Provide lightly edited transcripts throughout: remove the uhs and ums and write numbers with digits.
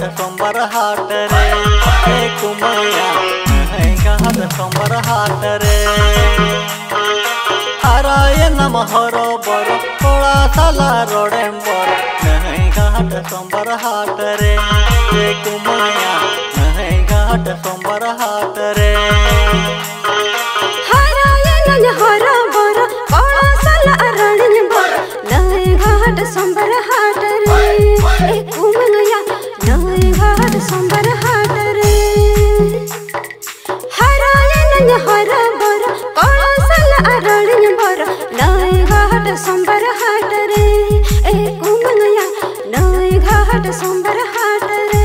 सोमवार हाट रे कुमैया नहीं घाट सोमवार हाट रे हराए नम हर बर थोड़ा साला रोडेम बर नहीं घाट सोमवार हाट रे कुमैया नहीं घाट सोमवार हाट रे हराए नम हर बर थोड़ा साला रोडेम बर नहीं घाट सोमवार हाट रे कुमैया नहीं घाट सोमवार हाट रे हराए नम हर बर थोड़ा साला रोडेम बर नहीं घाट सोमवार हाट रे कुमैया नहीं घाट सोमवार हाट रे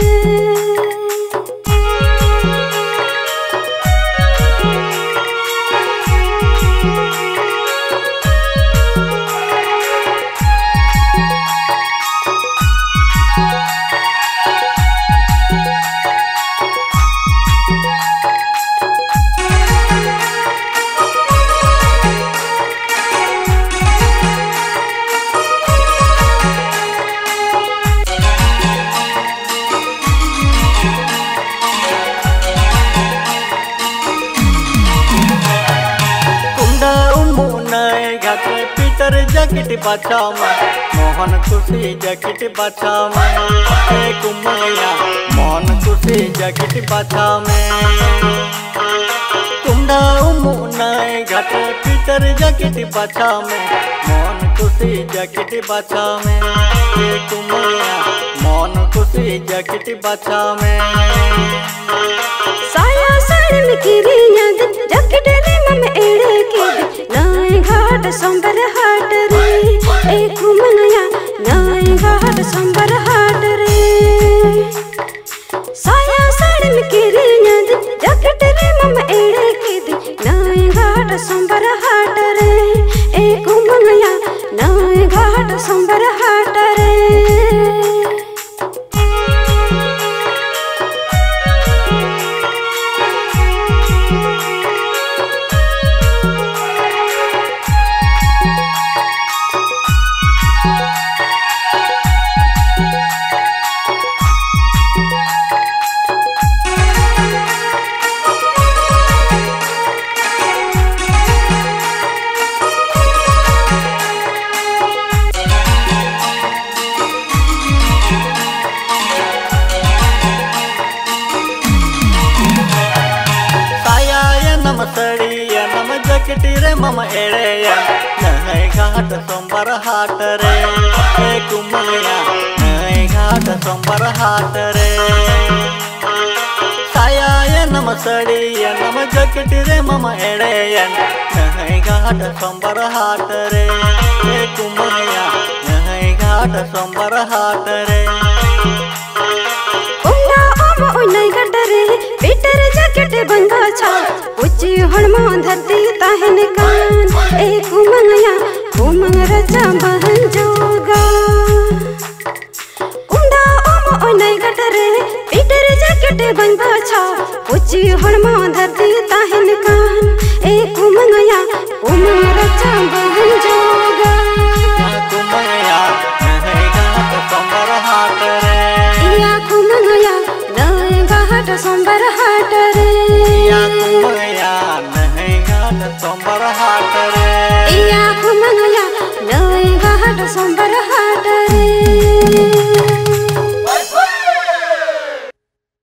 पीटर जैकेट बचावा मोहन खुशी जैकेट बचावा कुमैया मोहन खुशी जैकेट बचावे कुंडा उमुनाए घाट पीटर जैकेट बचावे मोहन खुशी जैकेट बचावे कुमैया मोहन खुशी जैकेट बचावे साया साड़ी में कीरी याद जैकेट रे मम एड़े के नाई घाट सोमवार हाट रे कुमैया नाई घाट सोमवार हाट रे साया साड़ी में कीरी याद जैकेट रे मम एड़े के नाई घाट सोमवार हाट रे कुमैया नाई घाट सोमवार हाट रे सड़िया नम जैकेट रे मम एड़ेया नहीं घाट सोमवार हाट रे कुमैया नहीं घाट सोमवार हाट रे साया नम सड़िया नम जैकेट रे मम एड़ेया नहीं घाट सोमवार हाट रे कुमैया नहीं घाट सोमवार हाट रे पीटर जैकेट बंधा छा उच्ची हड़मा धरती ताहन कान कुमैया कुमंग रचा बहन जोगा कुंडा ओम ओनई गटरे पीटर जैकेट बंधा छा उच्ची हड़मा धरती ताहन कान कुमैया कुमंग रचा बहन जोगा कुमैया नहीं घाट सोमवार हाट रे कुमैया नहीं घाट सोमवार हाट रे कुमैया नहीं घाट सोमवार हाट रे कुमैया नहीं घाट सोमवार हाट